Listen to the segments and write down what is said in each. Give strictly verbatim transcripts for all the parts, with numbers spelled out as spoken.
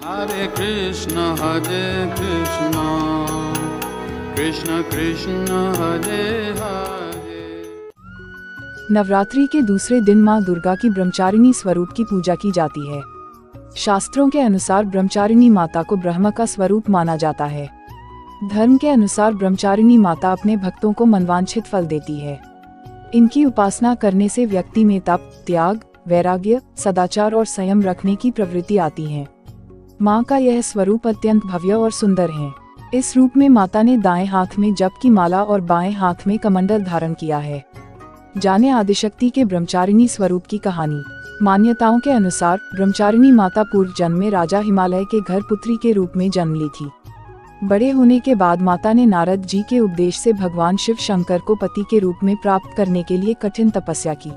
हरे कृष्ण हरे कृष्ण कृष्ण कृष्ण हरे हरे। नवरात्रि के दूसरे दिन मां दुर्गा की ब्रह्मचारिणी स्वरूप की पूजा की जाती है। शास्त्रों के अनुसार ब्रह्मचारिणी माता को ब्रह्म का स्वरूप माना जाता है। धर्म के अनुसार ब्रह्मचारिणी माता अपने भक्तों को मनवांछित फल देती है। इनकी उपासना करने से व्यक्ति में तप, त्याग, वैराग्य, सदाचार और संयम रखने की प्रवृत्ति आती है। मां का यह स्वरूप अत्यंत भव्य और सुंदर है। इस रूप में माता ने दाएं हाथ में जप की माला और बाएं हाथ में कमंडल धारण किया है। जाने आदिशक्ति के ब्रह्मचारिणी स्वरूप की कहानी। मान्यताओं के अनुसार ब्रह्मचारिणी माता पूर्व जन्म में राजा हिमालय के घर पुत्री के रूप में जन्म ली थी। बड़े होने के बाद माता ने नारद जी के उपदेश से भगवान शिव शंकर को पति के रूप में प्राप्त करने के लिए कठिन तपस्या की।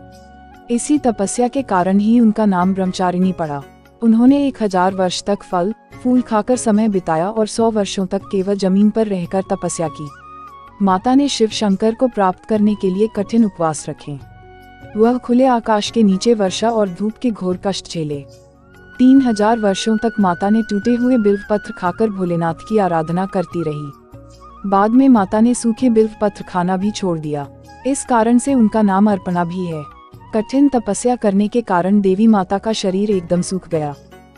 इसी तपस्या के कारण ही उनका नाम ब्रह्मचारिणी पड़ा। उन्होंने एक हजार वर्ष तक फल फूल खाकर समय बिताया और सौ वर्षों तक केवल जमीन पर रहकर तपस्या की। माता ने शिव शंकर को प्राप्त करने के लिए कठिन उपवास रखे। वह खुले आकाश के नीचे वर्षा और धूप के घोर कष्ट झेले। तीन हजार वर्षों तक माता ने टूटे हुए बिल्व पत्र खाकर भोलेनाथ की आराधना करती रही। बाद में माता ने सूखे बिल्व पत्र खाना भी छोड़ दिया। इस कारण से उनका नाम अर्पणा भी है। कठिन तपस्या करने के कारण देवी माता का शरीर एकदम सूख गया।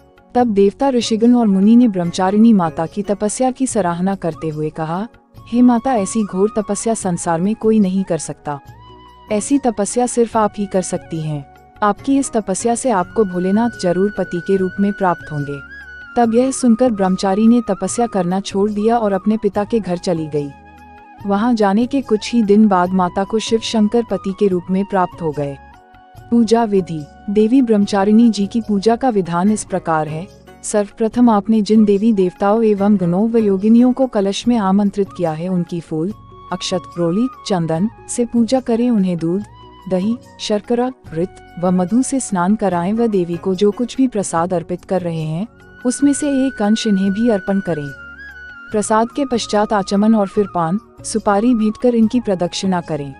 तब देवता ऋषिगण और मुनि ने ब्रह्मचारिणी माता की तपस्या की सराहना करते हुए कहा, हे माता, ऐसी घोर तपस्या संसार में कोई नहीं कर सकता। ऐसी तपस्या सिर्फ आप ही कर सकती हैं। आपकी इस तपस्या से आपको भोलेनाथ जरूर पति के रूप में प्राप्त होंगे। तब यह सुनकर ब्रह्मचारी ने तपस्या करना छोड़ दिया और अपने पिता के घर चली गई। वहां जाने के कुछ ही दिन बाद माता को शिव शंकर पति के रूप में प्राप्त हो गए। पूजा विधि। देवी ब्रह्मचारिणी जी की पूजा का विधान इस प्रकार है। सर्वप्रथम आपने जिन देवी देवताओं एवं गणों व योगिनियों को कलश में आमंत्रित किया है, उनकी फूल, अक्षत, रोली, चंदन से पूजा करें। उन्हें दूध, दही, शर्करा, घृत व मधु से स्नान कराएं व देवी को जो कुछ भी प्रसाद अर्पित कर रहे हैं उसमें से एक अंश इन्हें भी अर्पण करें। प्रसाद के पश्चात आचमन और फिर पान, सुपारी भेंट कर इनकी प्रदक्षिणा करें।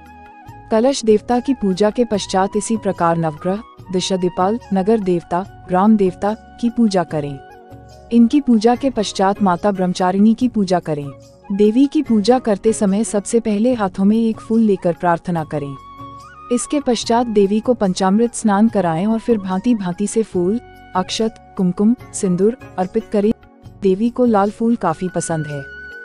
कलश देवता की पूजा के पश्चात इसी प्रकार नवग्रह, दिशादिपाल, नगर देवता, ग्राम देवता की पूजा करें। इनकी पूजा के पश्चात माता ब्रह्मचारिणी की पूजा करें। देवी की पूजा करते समय सबसे पहले हाथों में एक फूल लेकर प्रार्थना करें। इसके पश्चात देवी को पंचामृत स्नान कराएं और फिर भांति भांति से फूल, अक्षत, कुमकुम, सिंदूर अर्पित करें। देवी को लाल फूल काफी पसंद है।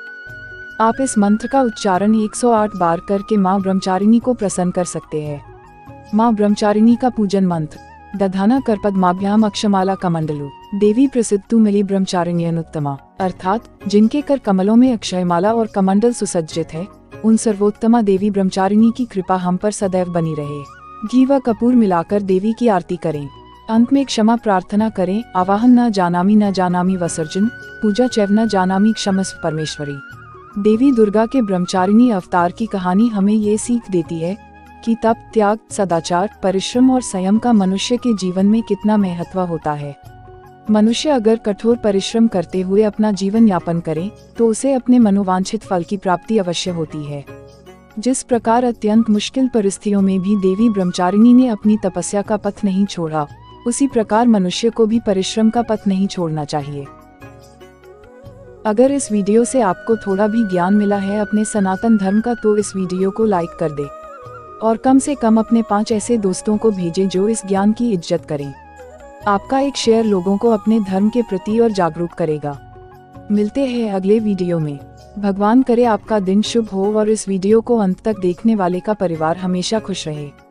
आप इस मंत्र का उच्चारण एक सौ आठ बार करके मां ब्रह्मचारिणी को प्रसन्न कर सकते हैं। मां ब्रह्मचारिणी का पूजन मंत्र। दधाना करपद्माभ्याम अक्षमाला कमंडलु देवी प्रसिद्धु मिली ब्रह्मचारिण्यनुत्तमा, अर्थात जिनके कर कमलों में अक्षयमाला और कमंडल सुसज्जित है, उन सर्वोत्तमा देवी ब्रह्मचारिणी की कृपा हम पर सदैव बनी रहे। घी व कपूर मिलाकर देवी की आरती करें। अंत में क्षमा प्रार्थना करें। आवाहन न जानामि न जानामि विसर्जन, पूजा चैव न जानामि क्षमस्व परमेश्वरी। देवी दुर्गा के ब्रह्मचारिणी अवतार की कहानी हमें ये सीख देती है कि तप, त्याग, सदाचार, परिश्रम और संयम का मनुष्य के जीवन में कितना महत्व होता है। मनुष्य अगर कठोर परिश्रम करते हुए अपना जीवन यापन करे तो उसे अपने मनोवांछित फल की प्राप्ति अवश्य होती है। जिस प्रकार अत्यंत मुश्किल परिस्थितियों में भी देवी ब्रह्मचारिणी ने अपनी तपस्या का पथ नहीं छोड़ा, उसी प्रकार मनुष्य को भी परिश्रम का पथ नहीं छोड़ना चाहिए। अगर इस वीडियो से आपको थोड़ा भी ज्ञान मिला है अपने सनातन धर्म का, तो इस वीडियो को लाइक कर दे और कम से कम अपने पांच ऐसे दोस्तों को भेजें जो इस ज्ञान की इज्जत करें। आपका एक शेयर लोगों को अपने धर्म के प्रति और जागरूक करेगा। मिलते हैं अगले वीडियो में। भगवान करे आपका दिन शुभ हो और इस वीडियो को अंत तक देखने वाले का परिवार हमेशा खुश रहे।